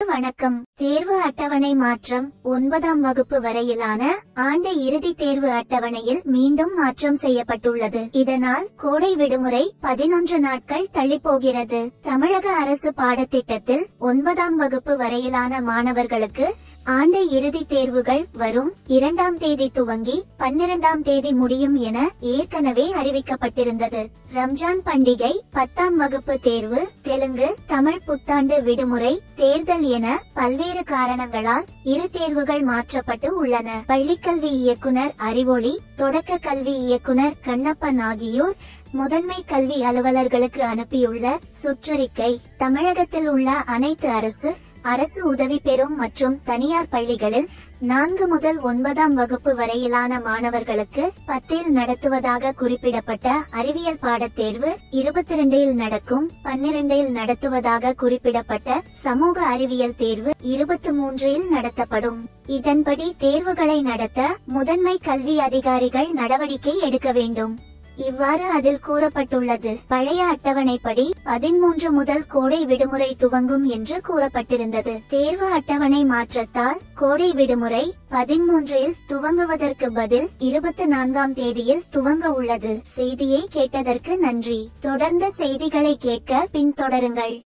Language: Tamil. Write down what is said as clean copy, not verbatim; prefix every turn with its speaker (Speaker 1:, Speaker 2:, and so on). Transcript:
Speaker 1: வணக்கம். தேர்வு அட்டவணை மாற்றம். 9ஆம் வகுப்பு வரையிலான ஆண்டு இறுதி தேர்வு அட்டவணையில் மீண்டும் மாற்றம் செய்யப்பட்டுள்ளது. இதனால் கோடை விடுமுறை 11 நாட்கள் தள்ளிப்போகிறது. தமிழக அரசு பாடத்திட்டத்தில் 9ஆம் வகுப்பு வரையிலான மாணவர்களுக்கு ஆண்டு இறுதி தேர்வுகள் வரும் 2ஆம் தேதி துவங்கி 12ஆம் தேதி முடியும் என ஏற்கனவே அறிவிக்கப்பட்டிருந்தது. ரம்ஜான் பண்டிகை, 10ஆம் வகுப்பு தேர்வு, தெலுங்கு, தமிழ் புத்தாண்டு விடுமுறை, தேர்தல் என பல்வேறு காரணங்களால் இரு தேர்வுகள் மாற்றப்பட்டு உள்ளன. பள்ளிக்கல்வி இயக்குனர் அறிவொளி, தொடக்க கல்வி இயக்குனர் கண்ணப்பன் ஆகியோர் முதன்மை கல்வி அலுவலர்களுக்கு அனுப்பியுள்ள சுற்றறிக்கை, தமிழகத்தில் உள்ள அனைத்து அரசு உதவி பெறும் மற்றும் தனியார் பள்ளிகளில் 4 முதல் 9ஆம் வகுப்பு வரையிலான மாணவர்களுக்கு 10இல் நடத்துவதாக குறிப்பிடப்பட்ட அறிவியல் பாடத்தேர்வு 22இல் நடக்கும், 12இல் நடத்துவதாக குறிப்பிடப்பட்ட சமூக அறிவியல் தேர்வு 23இல் நடத்தப்படும். இதன்படி தேர்வுகளை நடத்த முதன்மை கல்வி அதிகாரிகள் நடவடிக்கை எடுக்க வேண்டும். இவ்வாறு அதில் கூறப்பட்டுள்ளது. பழைய அட்டவணைப்படி 13 முதல் கோடை விடுமுறை துவங்கும் என்று கூறப்பட்டிருந்தது. தேர்வு அட்டவணை மாற்றத்தால் கோடை விடுமுறை 13இல் துவங்குவதற்கு பதில் 24ஆம் தேதியில் துவங்க உள்ளது. செய்தியை கேட்டதற்கு நன்றி. தொடர்ந்த செய்திகளை கேட்க பின்தொடருங்கள்.